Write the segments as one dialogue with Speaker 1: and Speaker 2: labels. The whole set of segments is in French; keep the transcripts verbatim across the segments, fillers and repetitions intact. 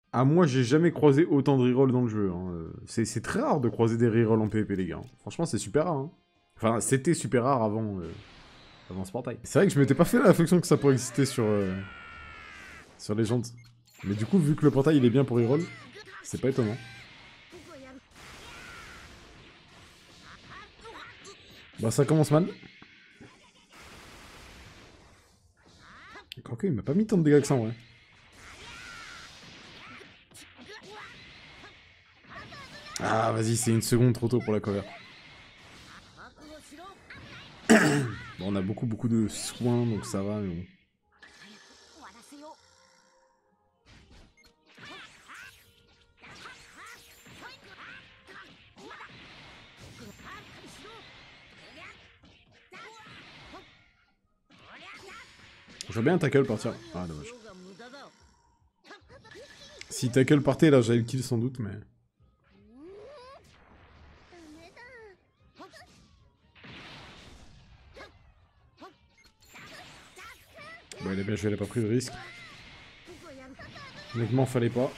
Speaker 1: Ah, moi, j'ai jamais croisé autant de rerolls dans le jeu. Hein. Euh, C'est c'est très rare de croiser des rerolls en PvP, les gars. Franchement, c'est super rare. Hein. Enfin, c'était super rare avant, euh, avant ce portail. C'est vrai que je m'étais pas fait la réflexion que ça pourrait exister sur, euh, sur les jantes. Mais du coup, vu que le portail il est bien pour reroll, c'est pas étonnant. Bah, ça commence mal. Quoique, il m'a pas mis tant de dégâts que ça en vrai. Ah, vas-y, c'est une seconde trop tôt pour la cover. Bon, on a beaucoup, beaucoup de soins, donc ça va, mais bon. J'aurais bien un tackle partir. Ah, dommage. Si tackle partait, là, j'allais le kill sans doute, mais... Bon, il a bien joué, il a pas pris de risque. Honnêtement, fallait pas.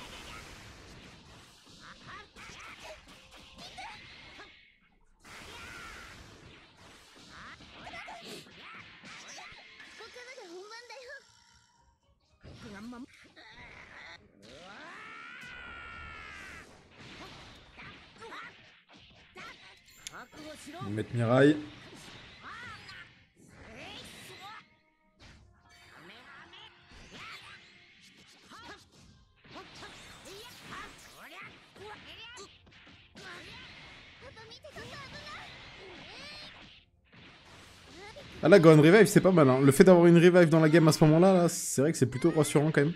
Speaker 1: On va mettre Mirai. Ah là, Gohan Revive, c'est pas mal. Hein. Le fait d'avoir une revive dans la game à ce moment-là, là, c'est vrai que c'est plutôt rassurant quand même.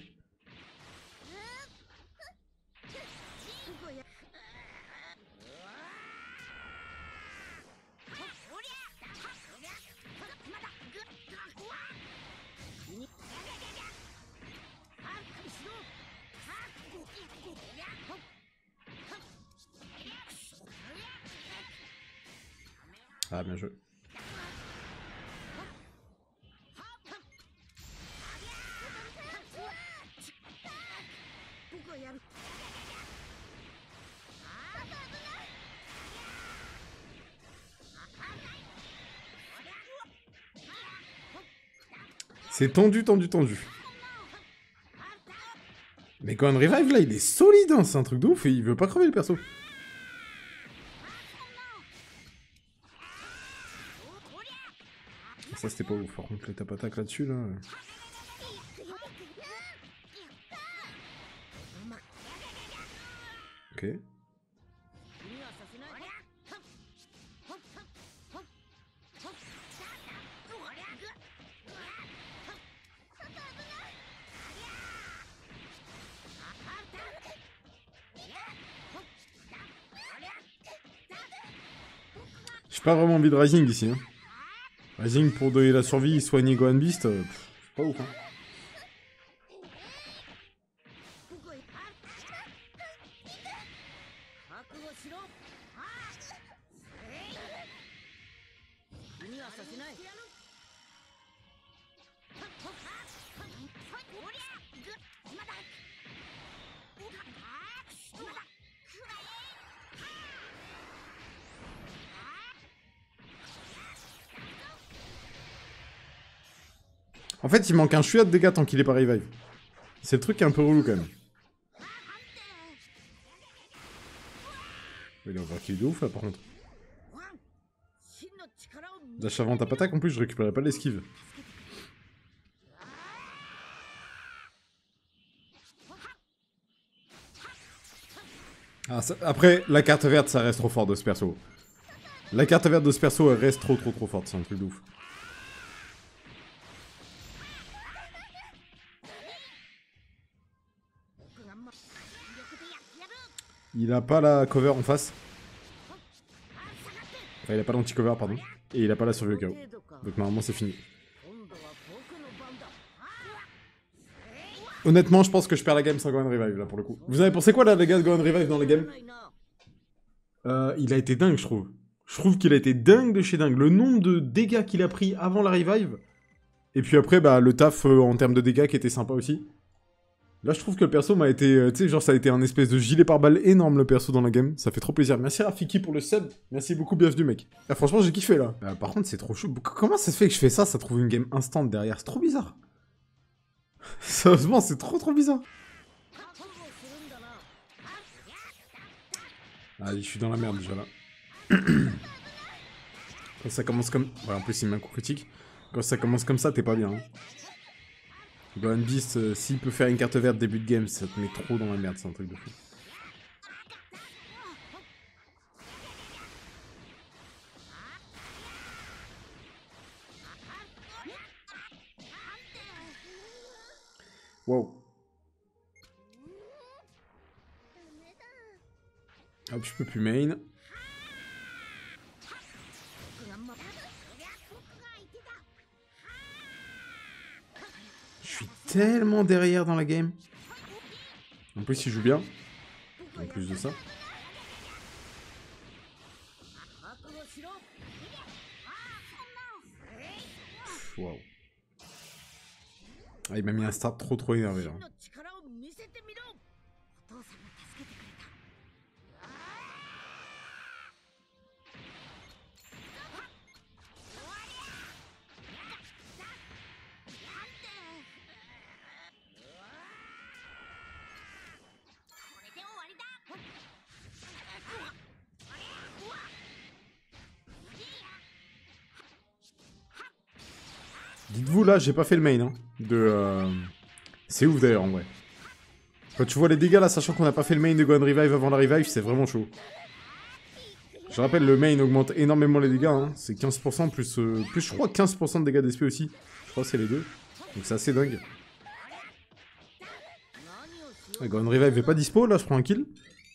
Speaker 1: Ah, bien joué. C'est tendu, tendu, tendu. Mais Gohan Revive, là, il est solide, hein. C'est un truc de ouf et il veut pas crever le perso. Ça, c'était pas ouf. Par contre, les tap-attaques là-dessus, là... Ok. J'ai pas vraiment envie de Rising ici. Hein. Rising pour donner la survie, soigner Gohan Beast, euh, c'est pas ouf. Hein. En fait, il manque un chouïa de dégâts tant qu'il est pas revive. C'est le truc qui est un peu relou quand même. Il est overkill de ouf là par contre. Dash avant ta attaque en plus, je récupérais pas l'esquive. Ah, ça... Après, la carte verte, ça reste trop fort de ce perso. La carte verte de ce perso, elle reste trop trop trop forte, c'est un truc de ouf. Il a pas la cover en face. Enfin, il a pas l'anti-cover, pardon. Et il a pas la survie au K O. Donc normalement, c'est fini. Honnêtement, je pense que je perds la game sans Gohan Revive, là, pour le coup. Vous avez pensé quoi, là, les gars, de Gohan Revive dans la game? euh, Il a été dingue, je trouve. Je trouve qu'il a été dingue de chez dingue. Le nombre de dégâts qu'il a pris avant la Revive. Et puis après, bah, le taf euh, en termes de dégâts qui était sympa aussi. Là, je trouve que le perso m'a été... Euh, tu sais, genre, ça a été un espèce de gilet pare-balles énorme, le perso, dans la game. Ça fait trop plaisir. Merci Rafiki pour le sub. Merci beaucoup, bienvenue, mec. Ah, franchement, j'ai kiffé, là. Euh, par contre, c'est trop chaud. Comment ça se fait que je fais ça, ça trouve une game instant derrière? C'est trop bizarre. Sérieusement, c'est trop, trop bizarre. Ah, je suis dans la merde, déjà, là. Quand ça commence comme... Ouais, en plus, il met un coup critique. Quand ça commence comme ça, t'es pas bien, hein. Gohan Beast, euh, s'il peut faire une carte verte début de game, ça te met trop dans la merde, c'est un truc de fou. Wow. Hop, je peux plus main. Je suis tellement derrière dans la game. En plus, il joue bien. En plus de ça. Waouh. Ah, il m'a mis un start trop trop énervé là. Dites-vous là, j'ai pas fait le main hein, de... Euh... C'est ouf d'ailleurs en vrai. Quand tu vois les dégâts là, sachant qu'on a pas fait le main de Gohan Revive avant la revive, c'est vraiment chaud. Je rappelle, le main augmente énormément les dégâts, hein. C'est quinze pour cent plus, euh, plus, je crois, quinze pour cent de dégâts d'S P aussi. Je crois que c'est les deux. Donc c'est assez dingue. Ah, Gohan Revive est pas dispo, là je prends un kill.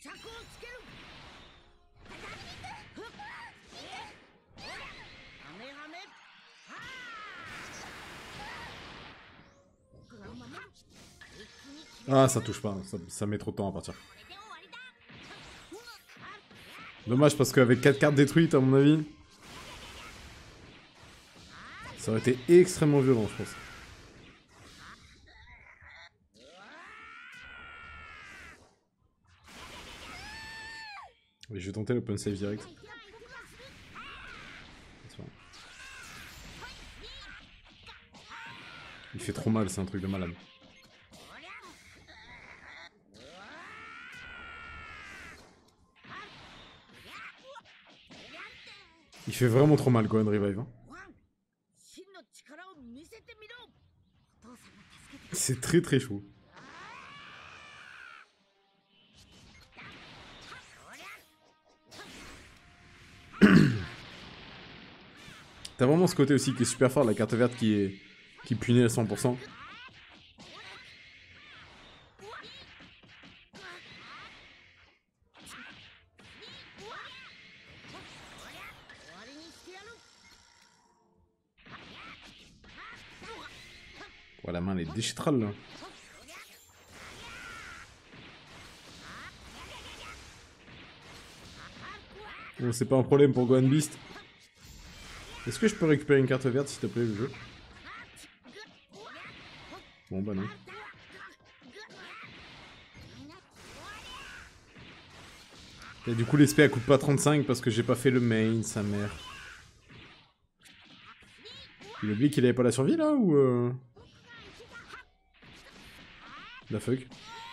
Speaker 1: Ah, ça touche pas, ça, ça met trop de temps à partir. Dommage parce qu'avec quatre cartes détruites, à mon avis, ça aurait été extrêmement violent, je pense. Oui, je vais tenter l'open save direct. Il fait trop mal, c'est un truc de malade. Il fait vraiment trop mal, Gohan Revive. Hein. C'est très très chaud. T'as vraiment ce côté aussi qui est super fort, la carte verte qui est qui punit à cent pour cent. Oh, la main elle est déchitrale là. Bon, c'est pas un problème pour Gohan Beast. Est-ce que je peux récupérer une carte verte s'il te plaît le jeu? Bon bah non. Et du coup l'S P elle coûte pas trente-cinq parce que j'ai pas fait le main, sa mère. Il oublie qu'il avait pas la survie là ou euh... La fuck.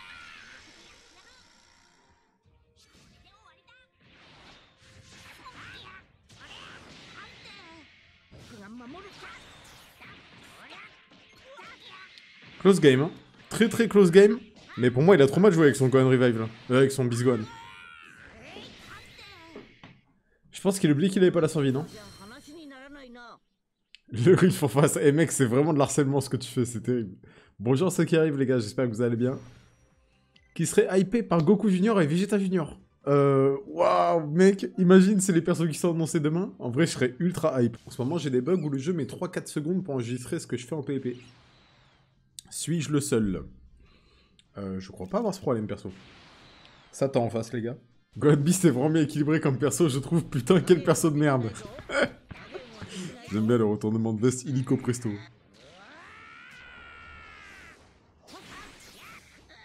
Speaker 1: Close game, hein. Très très close game. Mais pour moi, il a trop mal joué avec son Gohan Revive, là. Euh, avec son Beast Gohan. Je pense qu'il oublie qu'il avait pas la survie, non? Le riff en face. Eh mec, c'est vraiment de l'harcèlement ce que tu fais, c'est terrible. Bonjour ceux qui arrivent, les gars, j'espère que vous allez bien. Qui serait hypé par Goku Junior et Vegeta Junior. Euh... Waouh, mec, imagine c'est les persos qui sont annoncés demain. En vrai, je serais ultra hype. En ce moment, j'ai des bugs où le jeu met trois quatre secondes pour enregistrer ce que je fais en P V P. Suis-je le seul? Euh, je crois pas avoir ce problème, perso. Ça t'en en face, les gars. God Beast est vraiment bien équilibré comme perso, je trouve. Putain, quel perso de merde. J'aime bien le retournement de veste illico presto.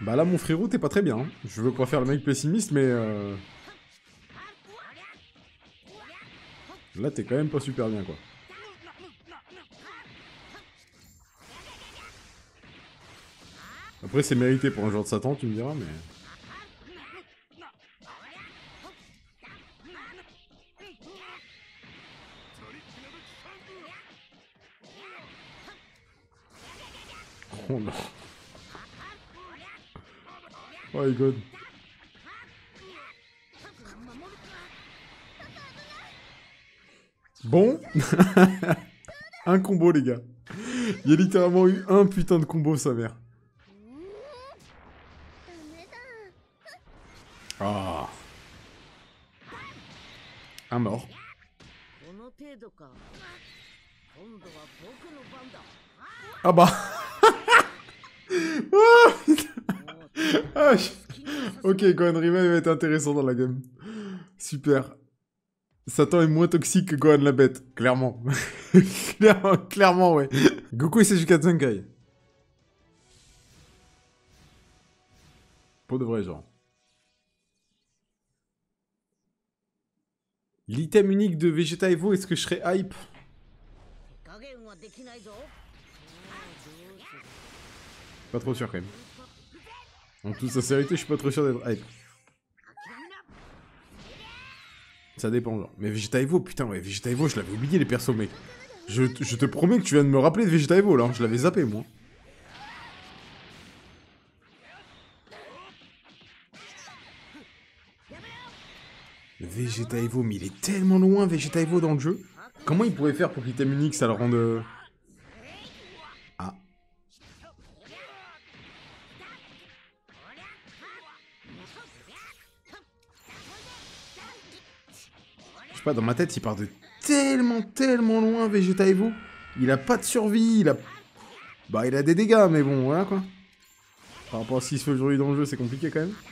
Speaker 1: Bah là, mon frérot, t'es pas très bien. Hein. Je veux pas faire le mec pessimiste, mais... Euh... Là, t'es quand même pas super bien, quoi. Après, c'est mérité pour un joueur de Satan, tu me diras, mais... Oh non. Oh my god. Bon. Un combo, les gars. Il y a littéralement eu un putain de combo, sa mère. Ah. Un mort. Ah bah. Oh, ah, je... Ok, Gohan Riven va être intéressant dans la game. Super. Satan est moins toxique que Gohan la bête, clairement. clairement, clairement, ouais. Goku et ses Zenkai. Pour de vrai, genre. L'item unique de Vegeta Evo, est-ce que je serais hype? Pas trop sûr, quand même. En toute sincérité, je suis pas trop sûr d'être hype. Ça dépend, genre. Mais Vegeta Evo, putain, ouais, Vegeta Evo, je l'avais oublié, les persos, mec. Je, je te promets que tu viens de me rappeler de Vegeta Evo, là. Je l'avais zappé, moi. Vegeta Evo, mais il est tellement loin, Vegeta Evo, dans le jeu. Comment il pourrait faire pour l'item unique, ça le rende... Ah. Je sais pas, dans ma tête, il part de tellement, tellement loin, Vegeta Evo. Il a pas de survie, il a... Bah, il a des dégâts, mais bon, voilà, quoi. Par rapport à ce qui se fait aujourd'hui dans le jeu, c'est compliqué, quand même.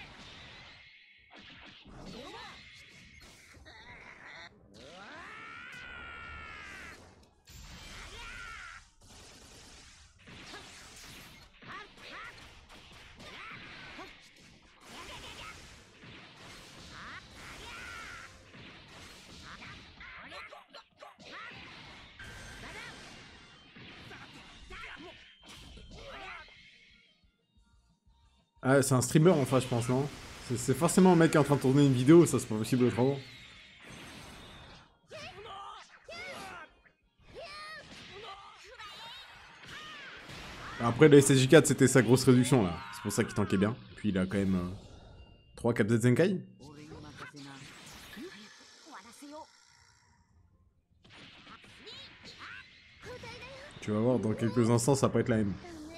Speaker 1: Ah, c'est un streamer en face, je pense, non? C'est forcément un mec qui est en train de tourner une vidéo, ça c'est pas possible autrement. Après, le S S J quatre, c'était sa grosse réduction, là. C'est pour ça qu'il tankait bien. Puis il a quand même... Euh, trois Cap Z Zenkai. Tu vas voir, dans quelques instants, ça peut être la même.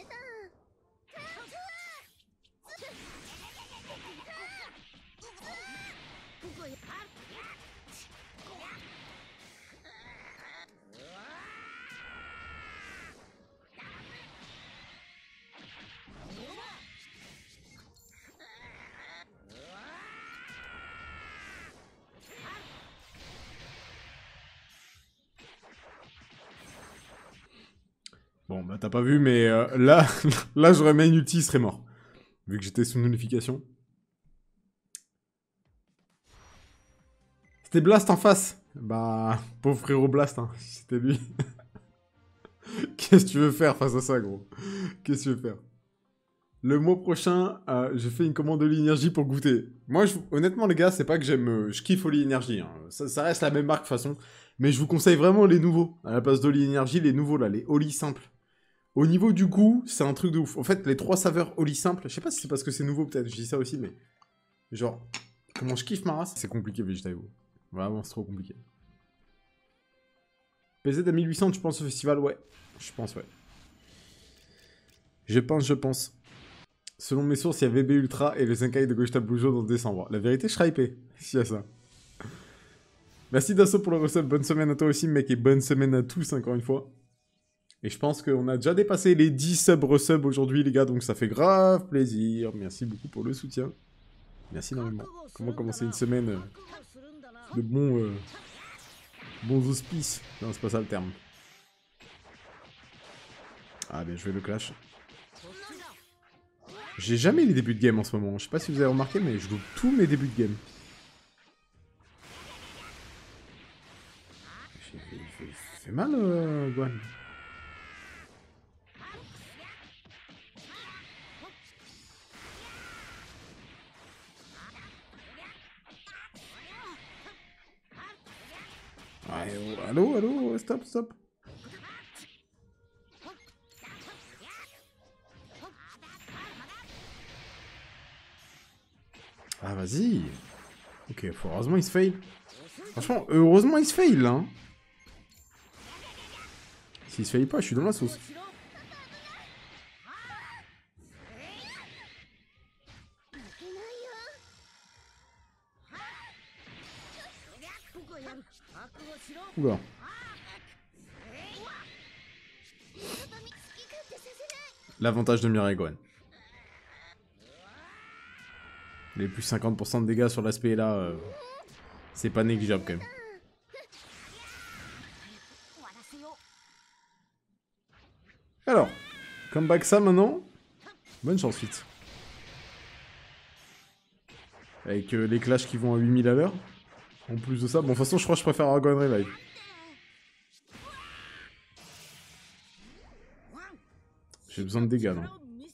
Speaker 1: Bon, bah t'as pas vu, mais euh, là, là j'aurais mis une ulti, il serait mort. Vu que j'étais sous notification. C'était Blast en face. Bah, pauvre frérot Blast, hein, c'était lui. Qu'est-ce que tu veux faire face à ça, gros? Qu'est-ce que tu veux faire? Le mois prochain, euh, je fais une commande de l'énergie pour goûter. Moi, je, honnêtement, les gars, c'est pas que j'aime... Euh, je kiffe Oli Energy. Hein. Ça, ça reste la même marque, de toute façon. Mais je vous conseille vraiment les nouveaux. À la place d'Oli Energy, les nouveaux, là, les Oli simples. Au niveau du goût, c'est un truc de ouf. En fait, les trois saveurs Oli simples, je sais pas si c'est parce que c'est nouveau, peut-être, je dis ça aussi, mais... Genre, comment je kiffe ma race. C'est compliqué, Vegeta Evo. Vraiment, c'est trop compliqué. P Z à mille huit cents, tu penses au festival? Ouais. Je pense, ouais. Je pense, je pense. Selon mes sources, il y a V B Ultra et le Zenkai de Gogeta Blujo dans décembre. La vérité, je serais hypé, s'il y a ça. Merci Dasso pour le resub. Bonne semaine à toi aussi, mec, et bonne semaine à tous, encore une fois. Et je pense qu'on a déjà dépassé les dix subs resubs aujourd'hui, les gars, donc ça fait grave plaisir. Merci beaucoup pour le soutien. Merci énormément. Comment commencer une semaine de bons, euh, bons auspices? Non, c'est pas ça le terme. Ah, bien joué le clash. J'ai jamais les débuts de game en ce moment. Je sais pas si vous avez remarqué, mais je loupe tous mes débuts de game. Il fait mal, euh, Gohan. Ouais, oh, allô, allô, stop, stop. Ah, vas-y. Ok, heureusement il se fail. Franchement, heureusement il se fail, là. Hein. S'il se fail pas, je suis dans la sauce. Oula. L'avantage de Mirai Gohan. Les plus cinquante pour cent de dégâts sur l'aspect là, euh, c'est pas négligeable quand même. Alors, comeback ça maintenant. Bonne chance, vite. Avec euh, les clashs qui vont à huit mille à l'heure. En plus de ça, bon, de toute façon, je crois que je préfère Argon Revive. J'ai besoin de dégâts, non?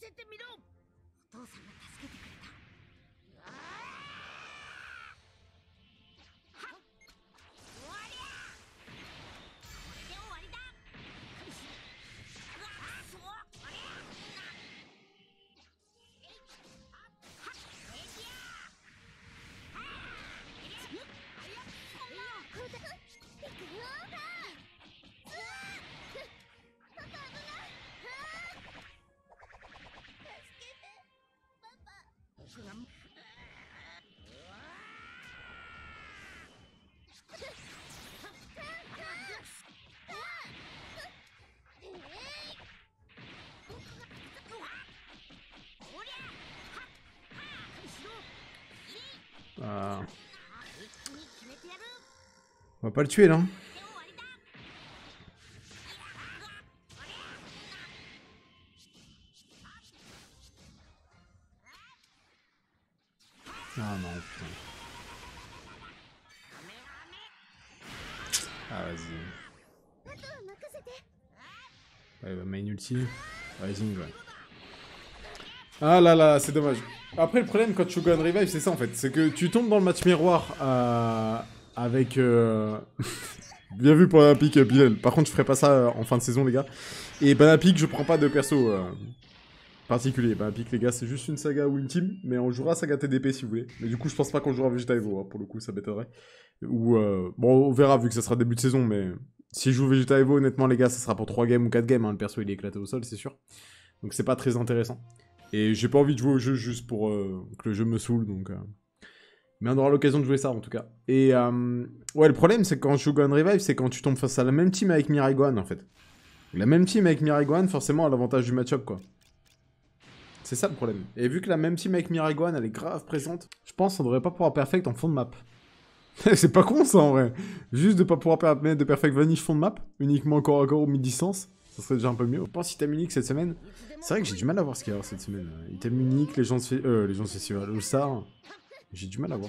Speaker 1: Ah. On va pas le tuer là. Ah non, putain. Ah vas-y. Ouais, bah, main ulti. Rising, ouais. Ah là là, c'est dommage. Après, le problème quand tu joues Gohan Revive, c'est ça en fait. C'est que tu tombes dans le match miroir euh, avec... Euh... Bien vu pour Banapik, Bilal. Par contre, je ferai pas ça en fin de saison, les gars. Et Banapik, je prends pas de perso euh, particulier. Banapik, les gars, c'est juste une saga ou une team. Mais on jouera saga T D P si vous voulez. Mais du coup, je pense pas qu'on jouera Vegeta Evo. Hein, pour le coup, ça m'étonnerait. Ou... Euh... Bon, on verra vu que ça sera début de saison. Mais si je joue Vegeta Evo, honnêtement, les gars, ça sera pour trois games ou quatre games. Hein. Le perso, il est éclaté au sol, c'est sûr. Donc c'est pas très intéressant. Et j'ai pas envie de jouer au jeu juste pour euh, que le jeu me saoule, donc... Euh... Mais on aura l'occasion de jouer ça, en tout cas. Et, euh... ouais, le problème, c'est que quand je joue Gohan Revive, c'est quand tu tombes face à la même team avec Mirai Gohan, en fait. La même team avec Mirai Gohan, forcément, a l'avantage du match-up, quoi. C'est ça, le problème. Et vu que la même team avec Mirai Gohan, elle est grave présente, je pense qu'on devrait pas pouvoir perfect en fond de map. C'est pas con, ça, en vrai. Juste de pas pouvoir mettre de perfect vanish fond de map, uniquement corps à corps ou mi-distance. Ça serait déjà un peu mieux. Je pense item unique cette semaine. C'est vrai que j'ai du mal à voir ce qu'il y a cette semaine. Item unique, les gens se fait... Euh, les gens se festival, All Star. J'ai du mal à voir.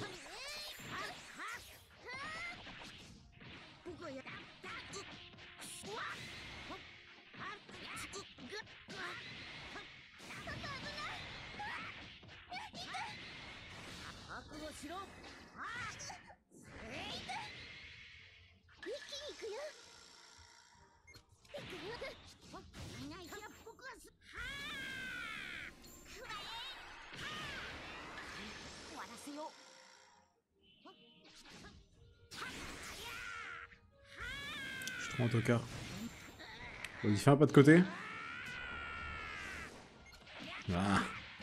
Speaker 1: Je suis trop en tocard. Vas-y, fais un pas de côté. Ah.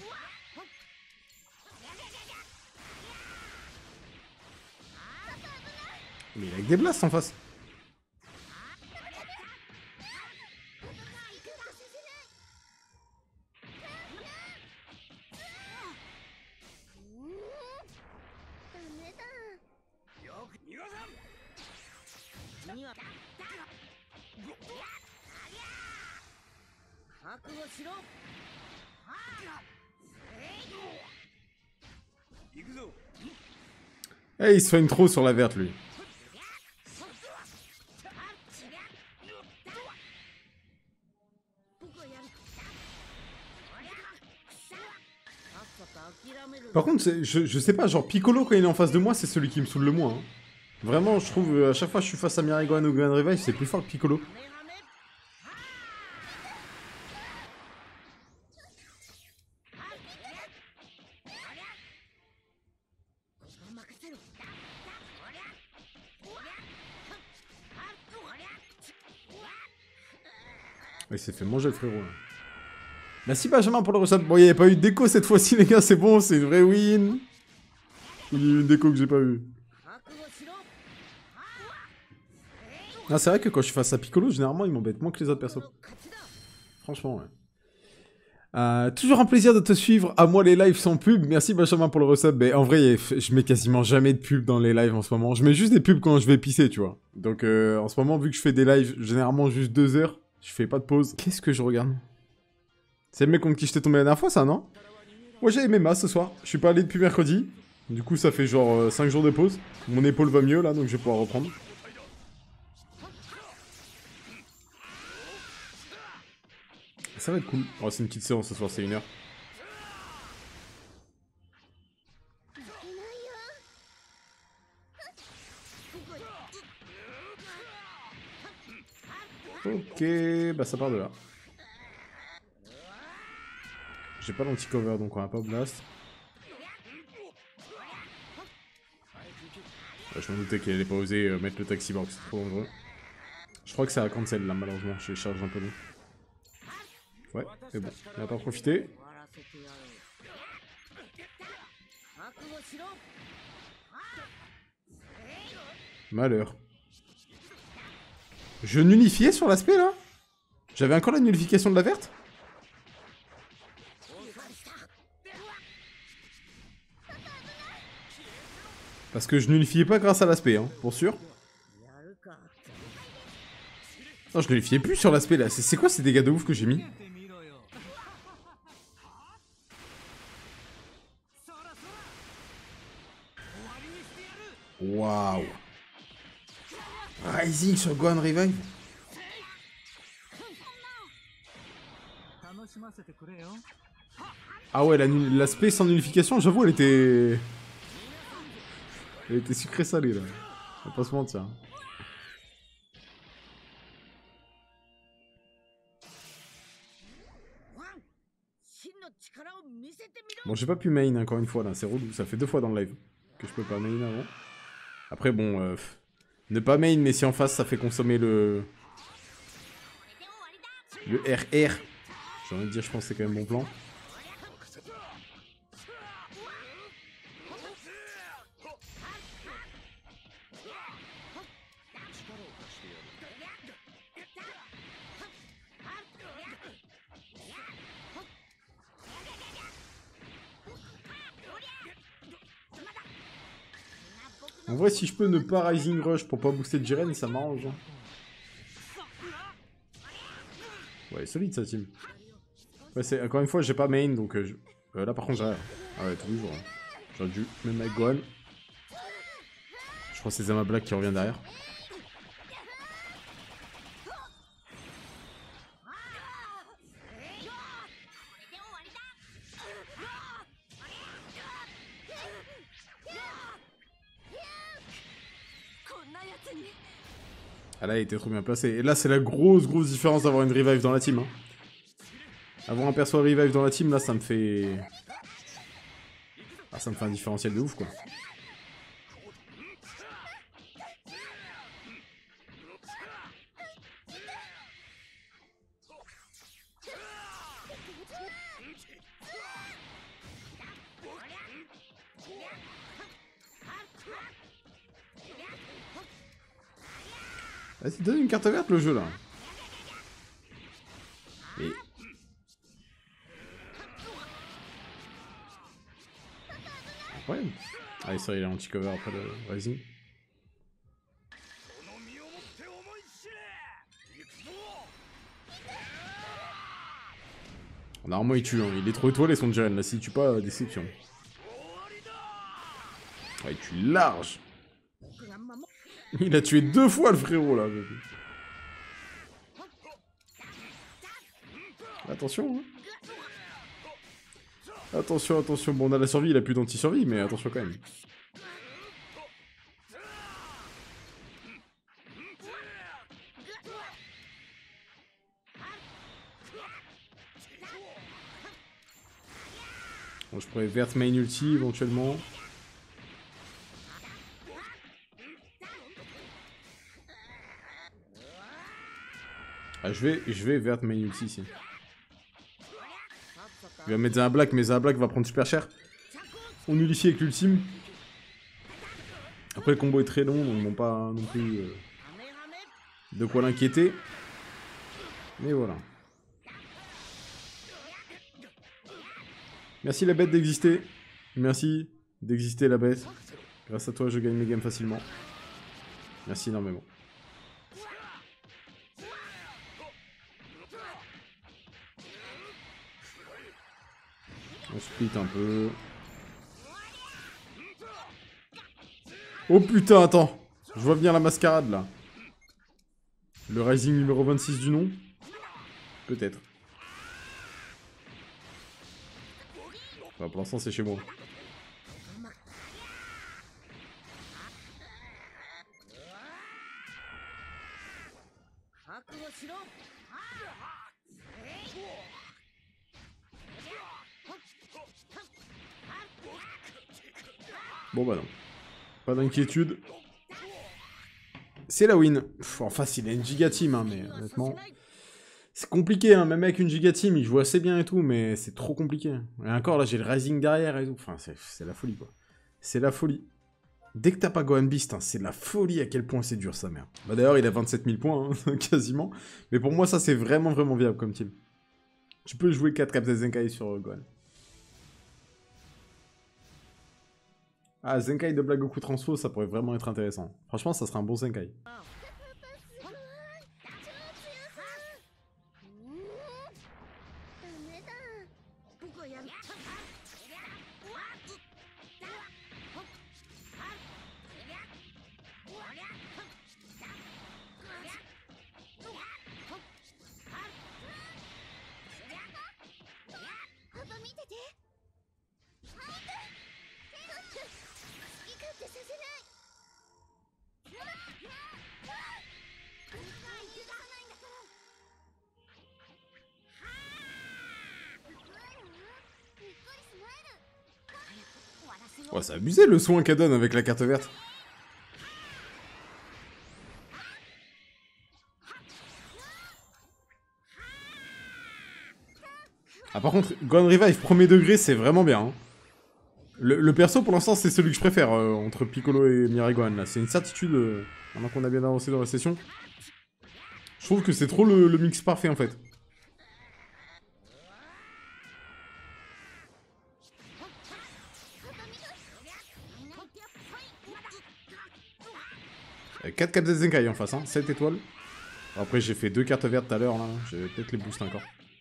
Speaker 1: Mais il a que des blasts en face. Eh, il se soigne trop sur la verte, lui. Par contre, je, je sais pas, genre Piccolo, quand il est en face de moi, c'est celui qui me saoule le moins. Hein. Vraiment, je trouve, à chaque fois que je suis face à Miragoan ou Grand Revive, c'est plus fort que Piccolo. Il s'est fait manger le frérot. Là. Merci Benjamin pour le resub. Bon, il n'y avait pas eu de déco cette fois-ci, les gars, c'est bon, c'est une vraie win. Il y a eu une déco que j'ai pas vue. Ah, c'est vrai que quand je suis face à Piccolo, généralement, il m'embête moins que les autres persos. Franchement, ouais. Euh, toujours un plaisir de te suivre. À moi les lives sans pub. Merci Benjamin pour le resub. Mais en vrai, je mets quasiment jamais de pub dans les lives en ce moment. Je mets juste des pubs quand je vais pisser, tu vois. Donc euh, en ce moment, vu que je fais des lives généralement juste deux heures, je fais pas de pause. Qu'est-ce que je regarde? C'est le mec contre qui je t'ai tombé la dernière fois, ça, non? Moi, j'ai aimé ma ce soir. Je suis pas allé depuis mercredi. Du coup, ça fait genre euh, cinq jours de pause. Mon épaule va mieux là, donc je vais pouvoir reprendre. Ça va être cool. Oh, c'est une petite séance ce soir, c'est une heure. Ok, bah ça part de là. J'ai pas l'anti-cover, donc on va pas blast. Ouais, je m'en doutais qu'elle allait pas oser euh, mettre le taxi box, c'est trop dangereux. Je crois que c'est à cancel là, malheureusement, je charge un peu long. Ouais, mais bon, on va pas profiter. Malheur. Je nullifiais sur l'aspect là? J'avais encore la nullification de la verte? Parce que je nullifiais pas grâce à l'aspect, hein, pour sûr. Non, je nullifiais plus sur l'aspect là. C'est quoi ces dégâts de ouf que j'ai mis? Waouh. Rising sur Gohan Revive. Ah ouais, l'aspect sans nullification, j'avoue, elle était... Elle était sucrée salée, là. On va pas se mentir. Bon, j'ai pas pu main encore une fois, là. C'est relou. Ça fait deux fois dans le live que je peux pas main avant. Après, bon... Euh, ne pas main, mais si en face, ça fait consommer le... Le R R. J'ai envie de dire, je pense que c'est quand même bon plan. En vrai, si je peux ne pas Rising Rush pour pas booster de Jiren, ça m'arrange. Ouais, solide sa team. Ouais, c'est encore une fois, j'ai pas main, donc euh, je... euh, là par contre, j'ai... Ah ouais, tous les jours. Hein. J'aurais dû même avec Gohan. Je crois que c'est Zama Black qui revient derrière. Ah là, il était trop bien placé. Et là, c'est la grosse, grosse différence d'avoir une revive dans la team. Hein. Avoir un perso revive dans la team, là, ça me fait... Ah, ça me fait un différentiel de ouf, quoi. Vas-y, donne une carte verte, le jeu, là. Et... Incroyable. Allez, ça, il est anti-cover après le Rising. Normalement, il tue. Hein. Il est trop étoilé, son Jiren. Là, s'il tue pas, déception. Ah, il tue large. Il a tué deux fois le frérot là. Attention. Hein. Attention, attention. Bon, on a la survie, il a plus d'anti-survie, mais attention quand même. Bon, je pourrais vert main ulti éventuellement. Ah, je vais, je vais vert main ulti ici. Il va mettre un black, mais un black va prendre super cher. On nullifie avec l'ultime. Après le combo est très long, donc ils n'ont pas non plus euh, de quoi l'inquiéter. Mais voilà. Merci la bête d'exister. Merci d'exister la bête. Grâce à toi, je gagne mes games facilement. Merci énormément. On split un peu. Oh putain, attends. Je vois venir la mascarade là. Le Rising numéro vingt-six du nom. Peut-être. Enfin, pour l'instant, c'est chez moi. Bon bah non. Pas d'inquiétude. C'est la win. Pff, enfin, il a une giga team, hein, mais honnêtement... C'est compliqué, hein, même avec une giga team, il joue assez bien et tout, mais c'est trop compliqué. Et encore, là, j'ai le Rising derrière et tout. Enfin, c'est la folie, quoi. C'est la folie. Dès que t'as pas Gohan Beast, hein, c'est la folie à quel point c'est dur, sa mère. Bah d'ailleurs, il a vingt-sept mille points, hein, quasiment. Mais pour moi, ça, c'est vraiment, vraiment viable comme team. Tu peux jouer quatre Captain Zenkai sur Gohan. Ah, Zenkai de Black Goku Transfo, ça pourrait vraiment être intéressant. Franchement, ça serait un bon Zenkai. Ouais, c'est abusé le soin qu'elle donne avec la carte verte. Ah, par contre, Gohan Revive premier degré, c'est vraiment bien. Hein. Le, le perso, pour l'instant, c'est celui que je préfère euh, entre Piccolo et Mirai Gohan. Là, c'est une certitude. Euh, maintenant qu'on a bien avancé dans la session. Je trouve que c'est trop le, le mix parfait, en fait. quatre Captain Zenkai en face, hein, sept étoiles. Après, j'ai fait deux cartes vertes tout à l'heure, là. Je vais peut-être les booster encore.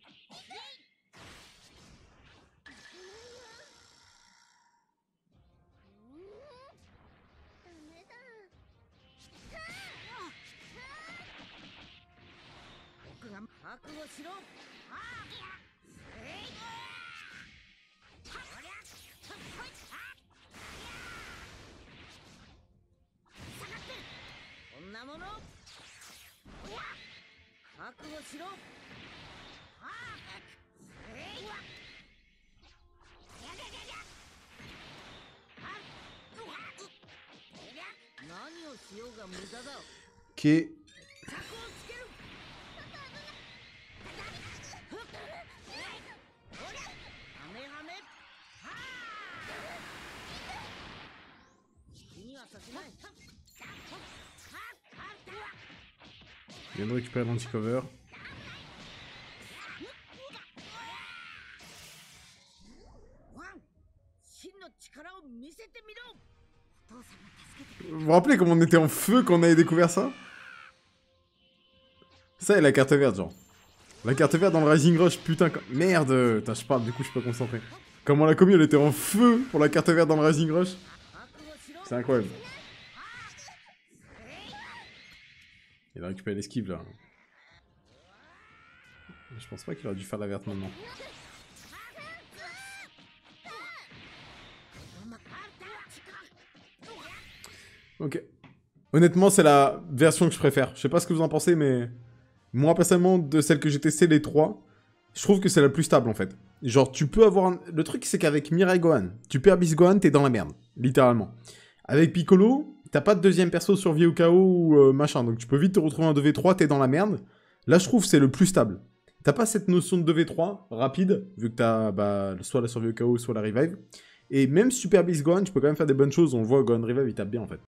Speaker 1: Ok. Je viens de récupérer l'anti-cover. Vous vous rappelez comment on était en feu quand on avait découvert ça? Ça et la carte verte, genre. La carte verte dans le Rising Rush, putain, merde. Putain, je parle, du coup, je suis pas concentré. Comment la commune, elle était en feu pour la carte verte dans le Rising Rush. C'est incroyable. Il va récupérer l'esquive là. Je pense pas qu'il aurait dû faire la verte maintenant. Ok. Honnêtement, c'est la version que je préfère. Je sais pas ce que vous en pensez, mais... Moi, personnellement, de celles que j'ai testées, les trois, je trouve que c'est la plus stable, en fait. Genre, tu peux avoir... Un... Le truc, c'est qu'avec Mirai Gohan, tu perds Beast Gohan, t'es dans la merde. Littéralement. Avec Piccolo, t'as pas de deuxième perso sur vie au chaos ou euh, machin, donc tu peux vite te retrouver en deux v trois, t'es dans la merde. Là, je trouve que c'est le plus stable. T'as pas cette notion de deux v trois rapide, vu que t'as bah, soit la survie au chaos, soit la revive. Et même Super Beast Gohan, tu peux quand même faire des bonnes choses. On le voit, Gohan Revive, il tape bien, en fait.